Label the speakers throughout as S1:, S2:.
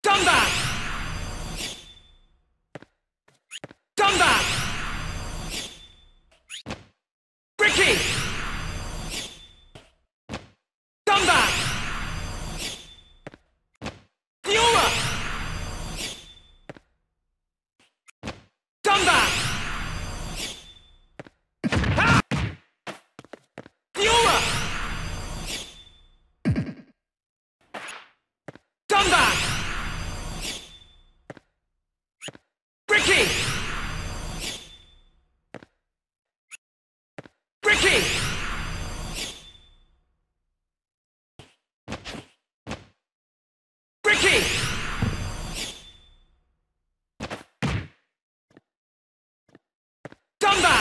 S1: Done that! Done that! Ricky! Done that! Fiora! Done that! Ah! Fiora! Done that! Ricky! Ricky! Ricky! Done that!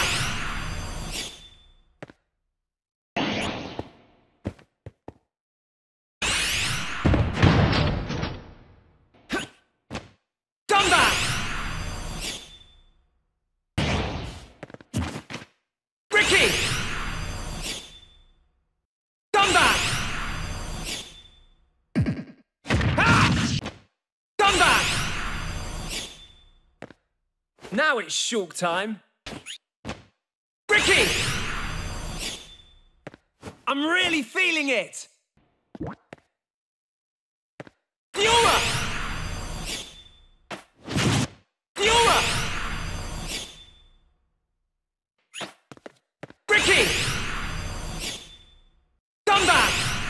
S1: Done that! Ricky! Done that! Ah! Done that! Now it's Shulk time. Ricky! I'm really feeling it! Fiora! Fiora! Ricky! Done that!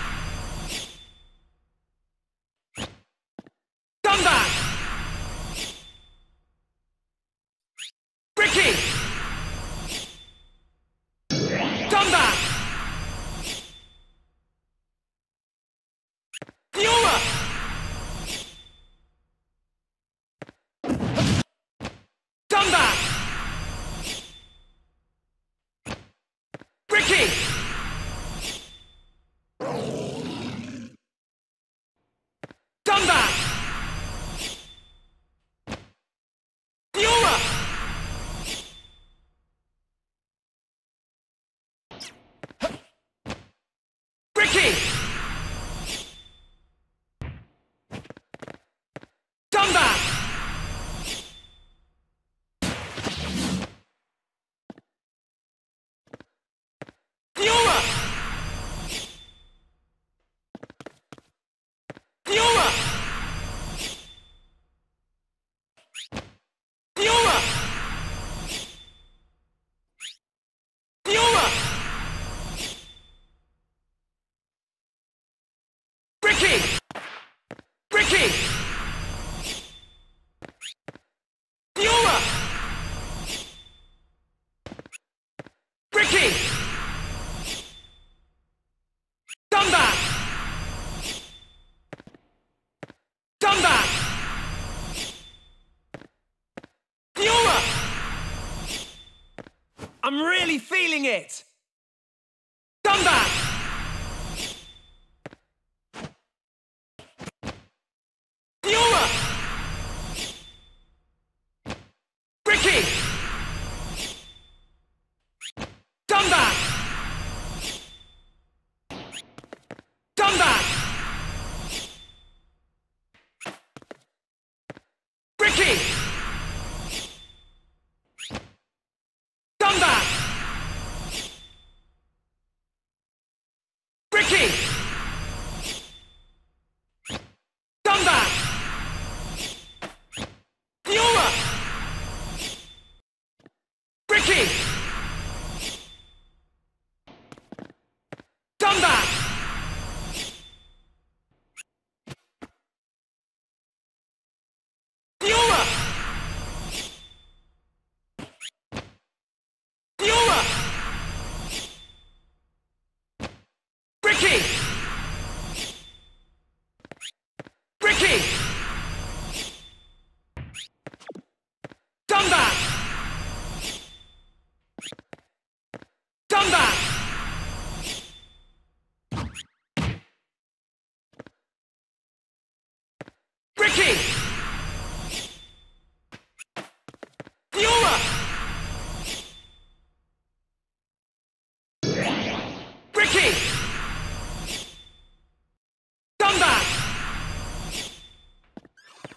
S1: Done that! Ricky! Done that! Fiora! Done that! Ricky! Done that! Fiora! Ricky! Done that! Fiora! Fiora! Fiora! Fiora! Ricky! Ricky! Fiora! Ricky! Done that! Done that! Fiora! I'm really feeling it! Done that! Fiora! Ricky! Done that! Done that! Ricky! Done that! Ricky! Done that! Fiora! Ricky! Done that! Fiora! Fiora! Ricky! Ricky! Done that! Done that! Ricky! Fiora! Ricky! Done that!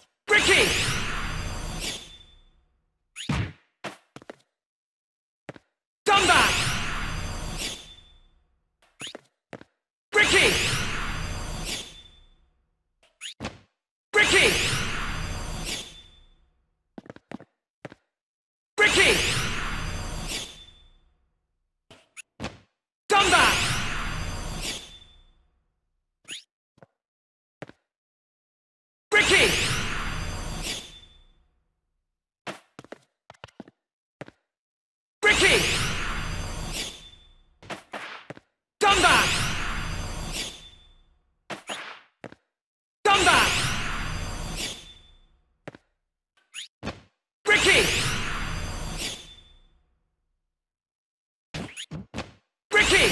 S1: Ricky!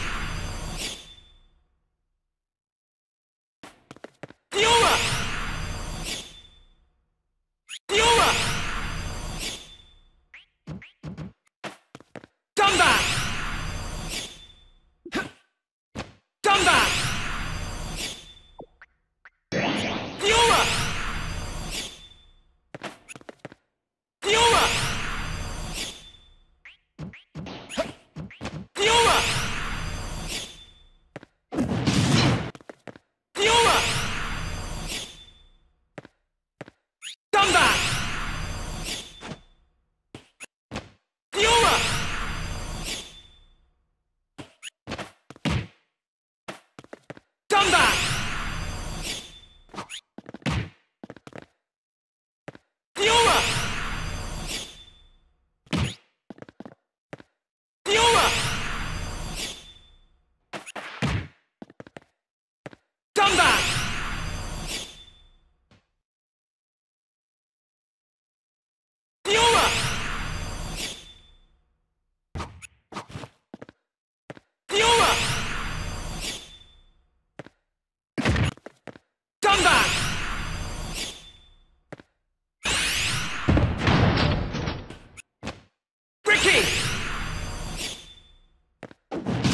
S1: Fiora! Fiora! Dumba! Dumba! Fiora! Fiora! Fiora! Fiora! Dumba! Fiora! Dumba! Fiora! Fiora! Dumba! Fiora! Fiora! Dumba! Ricky!